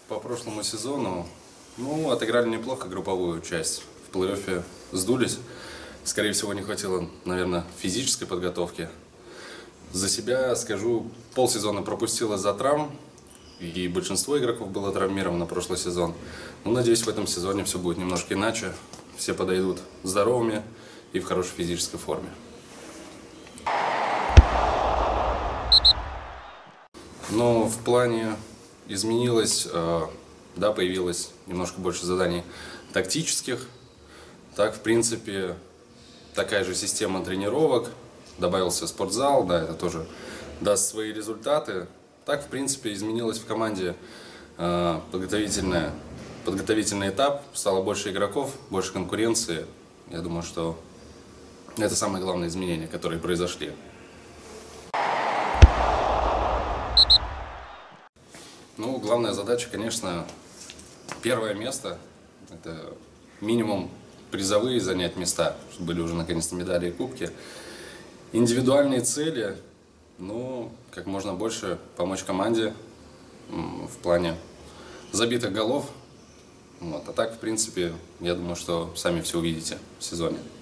По прошлому сезону, отыграли неплохо групповую часть. В плей-оффе сдулись. Скорее всего, не хватило, наверное, физической подготовки. За себя скажу, полсезона пропустил из-за травм. И большинство игроков было травмировано прошлый сезон. Надеюсь, в этом сезоне все будет немножко иначе. Все подойдут здоровыми и в хорошей физической форме. Но в плане изменилось, да, появилось немножко больше заданий тактических. Так, в принципе, такая же система тренировок. Добавился спортзал, да, это тоже даст свои результаты. Так, в принципе, изменилось в команде подготовительный этап. Стало больше игроков, больше конкуренции. Я думаю, что это самые главные изменения, которые произошли. Главная задача, конечно, первое место. Это минимум призовые занять места, чтобы были уже наконец-то медали и кубки. Индивидуальные цели, как можно больше помочь команде в плане забитых голов. А так, в принципе, я думаю, что сами все увидите в сезоне.